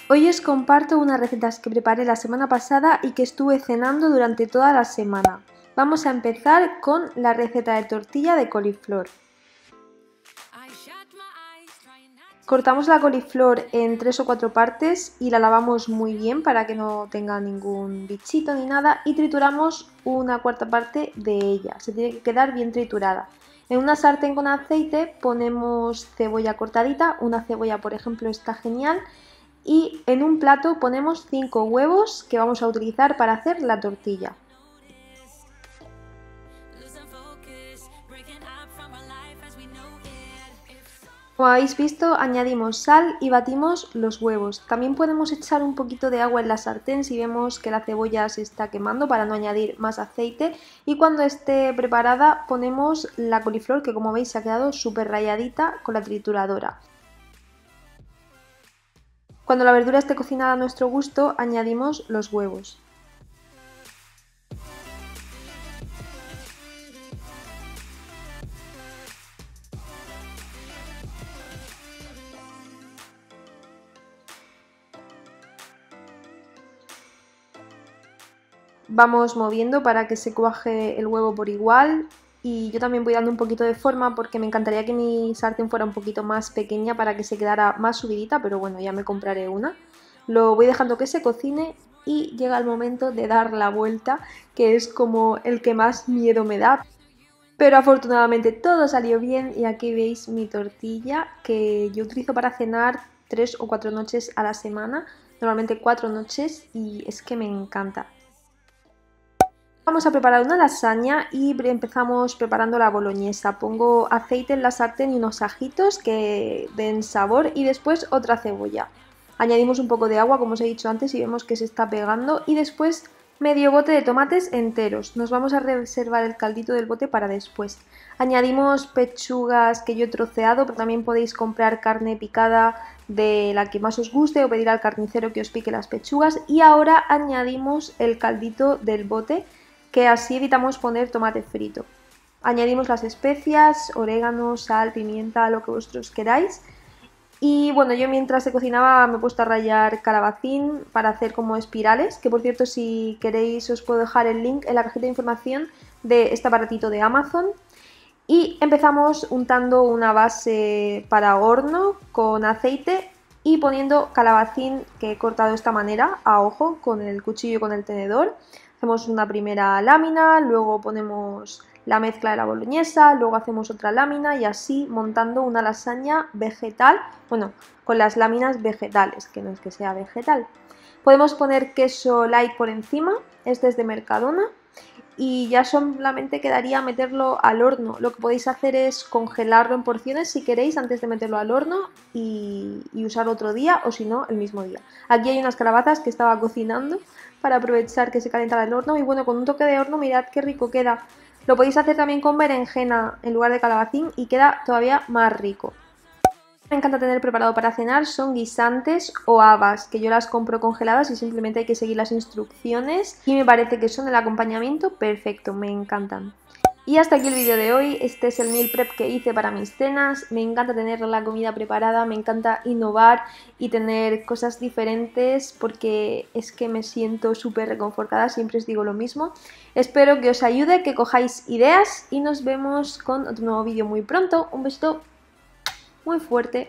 Hoy os comparto unas recetas que preparé la semana pasada y que estuve cenando durante toda la semana. Vamos a empezar con la receta de tortilla de coliflor. Cortamos la coliflor en 3 o 4 partes y la lavamos muy bien para que no tenga ningún bichito ni nada, y trituramos una cuarta parte de ella, se tiene que quedar bien triturada. En una sartén con aceite ponemos cebolla cortadita, una cebolla por ejemplo está genial, y en un plato ponemos 5 huevos que vamos a utilizar para hacer la tortilla. Como habéis visto, añadimos sal y batimos los huevos. También podemos echar un poquito de agua en la sartén si vemos que la cebolla se está quemando para no añadir más aceite. Y cuando esté preparada ponemos la coliflor, que como veis se ha quedado súper rayadita, con la trituradora. Cuando la verdura esté cocinada a nuestro gusto, añadimos los huevos. Vamos moviendo para que se cuaje el huevo por igual, y yo también voy dando un poquito de forma porque me encantaría que mi sartén fuera un poquito más pequeña para que se quedara más subidita, pero bueno, ya me compraré una. Lo voy dejando que se cocine y llega el momento de dar la vuelta, que es como el que más miedo me da. Pero afortunadamente todo salió bien y aquí veis mi tortilla, que yo utilizo para cenar 3 o 4 noches a la semana, normalmente 4 noches, y es que me encanta. Vamos a preparar una lasaña y empezamos preparando la boloñesa. Pongo aceite en la sartén y unos ajitos que den sabor, y después otra cebolla. Añadimos un poco de agua, como os he dicho antes, y vemos que se está pegando, y después medio bote de tomates enteros. Nos vamos a reservar el caldito del bote para después. Añadimos pechugas que yo he troceado, pero también podéis comprar carne picada de la que más os guste o pedir al carnicero que os pique las pechugas. Y ahora añadimos el caldito del bote, que así evitamos poner tomate frito. Añadimos las especias, orégano, sal, pimienta, lo que vosotros queráis. Y bueno, yo mientras se cocinaba me he puesto a rallar calabacín para hacer como espirales, que por cierto, si queréis os puedo dejar el link en la cajita de información de este aparatito de Amazon. Y empezamos untando una base para horno con aceite y poniendo calabacín que he cortado de esta manera, a ojo, con el cuchillo y con el tenedor. Hacemos una primera lámina, luego ponemos la mezcla de la boloñesa, luego hacemos otra lámina, y así montando una lasaña vegetal, bueno, con las láminas vegetales, que no es que sea vegetal. Podemos poner queso light por encima, este es de Mercadona, y ya solamente quedaría meterlo al horno. Lo que podéis hacer es congelarlo en porciones si queréis antes de meterlo al horno y usarlo otro día, o si no, el mismo día. Aquí hay unas calabazas que estaba cocinando para aprovechar que se calentara el horno, y bueno, con un toque de horno mirad qué rico queda. Lo podéis hacer también con berenjena en lugar de calabacín y queda todavía más rico. Me encanta tener preparado para cenar son guisantes o habas, que yo las compro congeladas y simplemente hay que seguir las instrucciones, y me parece que son el acompañamiento perfecto, me encantan. Y hasta aquí el vídeo de hoy. Este es el meal prep que hice para mis cenas. Me encanta tener la comida preparada, me encanta innovar y tener cosas diferentes porque es que me siento súper reconfortada, siempre os digo lo mismo. Espero que os ayude, que cojáis ideas, y nos vemos con otro nuevo vídeo muy pronto. Un besito muy fuerte.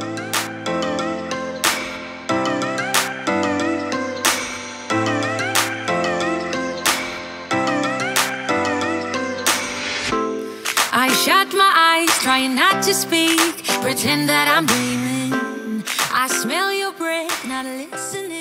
I shut my eyes, trying not to speak, pretend that I'm dreaming. I smell your breath, not listening.